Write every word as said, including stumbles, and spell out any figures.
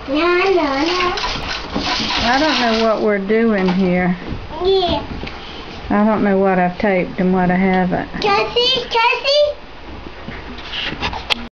No, no, no. I don't know what we're doing here. Yeah. I don't know what I've taped and what I haven't. Cassie, Cassie?